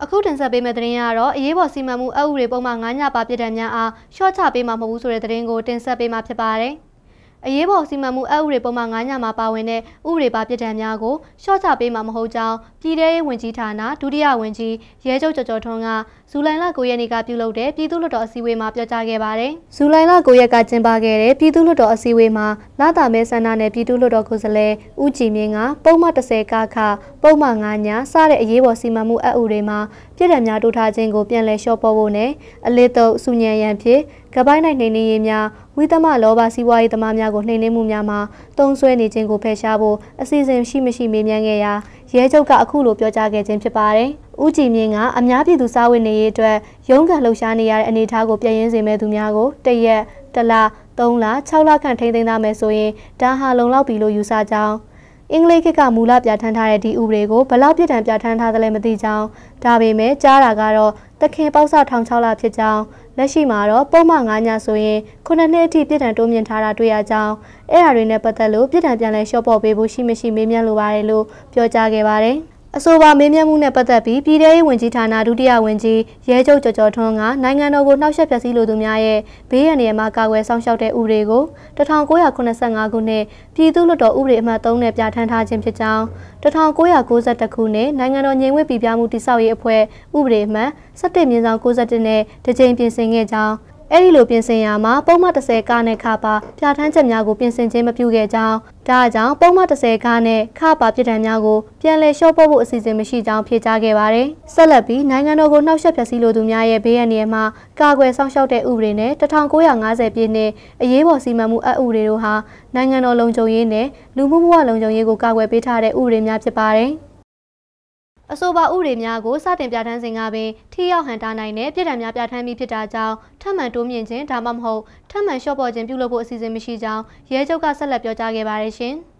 အခုတင်ဆက်ပေးမယ့်သတင်းကတော့အရေးပေါ်စီမံမှုအဥပဒေပုံမှန်9ညပါပြည်ထန်များအားရှော့ချပေးမှာမဟုတ်ဘူးဆိုတဲ့သတင်းကိုတင်ဆက်ပေးမှာဖြစ်ပါတယ်။အရေးပေါ်စီမံမှုအဥပဒေပုံမှန်9ညမှာပါဝင်တဲ့ဥပဒေပါပြည်ထန်များကိုရှော့ချပေးမှာမဟုတ်ကြောင်းပြည်ထရေးဝန်ကြီးဌာနဒုတိယဝန်ကြီးရဲချုပ်ကျော်ကျော်ထွန်းကဇူလိုင်လ9ရက်နေ့ကပြုလုပ်တဲ့ပြည်သူ့လွှတ်တော်အစည်းအဝေးမှာပြောကြားခဲ့ပါတယ်။ဇူလိုင်လ9ရက်ကကျင်းပခဲ့တဲ့ပြည်သူ့လွှတ်တော်အစည်းအဝေးမှာလာတာမဲဆန္ဒနယ်ပြည်သူ့လွှတ်တော်ကိုယ်စားလှယ်ဦးကြည်မြင့်ကပုံမှန်30ကခပုံမှန်9ညစတဲ့အရေးပေါ်စီမံမှုအဥပဒေမှာပြည်ထန်များတိုးထားခြင်းကိုပြန်လည်လျှော့ပေါ့ဖို့နဲ့အလစ်တုပ်စုညံရန်ဖြစ်ကပိုင်းနိုင်နှိမ်နင်းရေးများဝိသမလောဘစီးပွားရေးသမားများကိုနှိမ်နင်းမှုများမှာတုံးဆွဲနေခြင်းကိုဖယ်ရှားဖို့အစီအစဉ်ရှိမရှိမေးမြန်းခဲ့ရာရဲချုပ်ကအခုလိုပြောကြားခဲ့ခြင်းဖြစ်ပါတယ်။ဦးကြည်မြင့်ကအများပြည်သူစားဝတ်နေရေးအတွက်ရုန်းကန်လှုပ်ရှားနေရတဲ့အနေအထားကိုပြည့်ရင်းစေမဲ့သူများကိုတရက်တစ်လ3လ6လခန့်ထိန်းသိမ်းသားမယ်ဆိုရင်ဒါဟာလုံလောက်ပြီလို့ယူဆကြောင်းအင်္ဂလိပ်ခေတ်ကမူလပြဋ္ဌာန်းထားတဲ့ဒီဥပဒေကိုဘယ်လောက်ပြဋ္ဌာန်းပြဋ္ဌာန်းထားသလဲမသိကြောင်းဒါပေမဲ့ကြားတာကတော့တခင်ပေါက်စထောင်6လဖြစ်ကြောင်းလက်ရှိမှာတော့ပုံမှန်9ညဆိုရင်9နှစ်အထိပြဋ္ဌာန်းတိုးမြင့်ထားတာတွေ့ရကြောင်းအဲ့အရာတွေနဲ့ပတ်သက်လို့ပြဋ္ဌာန်းပြန်လဲလျှော့ပေါ့ပေးဖို့ရှိမရှိမေးမြန်းလိုပါတယ်လို့ပြောကြားခဲ့ပါတယ်အဆိုပါမေးမြန်းမှုနဲ့ပတ်သက်ပြီးပြည်ထရေးဝန်ကြီးဌာနဒုတိယဝန်ကြီးရဲချုပ်ကျော်ကျော်ထွန်းကနိုင်ငံတော်ကိုနှောက်ယှက်ဖျက်ဆီးလိုသူများရဲ့ဘေးရန်တွေမှာကာကွယ်ဆောင်ရှောက်တဲ့ဥပဒေကို1985ခုနှစ်ပြည်သူ့လွှတ်တော်ဥပဒေအမှတ်3နဲ့ပြဋ္ဌာန်းထားခြင်းဖြစ်ကြောင်း1992ခုနှစ်နိုင်ငံတော်ငြိမ်ဝှက်ပြည်ပြမှုတည်ဆောက်ရေးအဖွဲ့ဥပဒေအမှတ်17/91နဲ့တကြိမ်ပြင်ဆင်ခဲ့ကြောင်းအဲ့ဒီလိုပြင်ဆင်ရာမှာပုံမှန်30ကနဲ့ခပါပြဋ္ဌာန်းချက်များကိုပြင်ဆင်ခြင်းမပြုခဲ့ကြောင်းဒါအကြောင်းပုံမှန်30ကနဲ့ခပါပြဋ္ဌာန်းများကိုပြန်လည်လျှော့ပေါ့ဖို့အစီအစဉ်မရှိကြောင်းဖြေကြားခဲ့ပါတယ်။ဆက်လက်ပြီးနိုင်ငံတော်ကိုနှောက်ယှက်ဖျက်ဆီးလိုသူများရဲ့ဘေးရန်တွေမှာကာကွယ်ဆောင်ရှောက်တဲ့ဥပဒေနဲ့1950ပြည့်နှစ်အရေးပေါ်စီမံမှုအဥပဒေတို့ဟာနိုင်ငံတော်လုံခြုံရေးနဲ့လူမှုဘဝလုံခြုံရေးကိုကာကွယ်ပေးထားတဲ့ဥပဒေများဖြစ်ပါတယ်။အဆိုပါဥပဒေများကိုစတင်ပြဋ္ဌာန်းစဉ်ကပင်ထိရောက်ဟန်တာနိုင်တဲ့ပြည်ထန်များပြဋ္ဌာန်းပြီးဖြစ်တာကြောင့်ထပ်မံတိုးမြင့်ခြင်းဒါမှမဟုတ်ထပ်မံလျှော့ပေါ့ခြင်းပြုလုပ်ဖို့အစီအစဉ်မရှိကြောင်းရဲချုပ်ကဆက်လက်ပြောကြားခဲ့ပါတယ်ရှင်။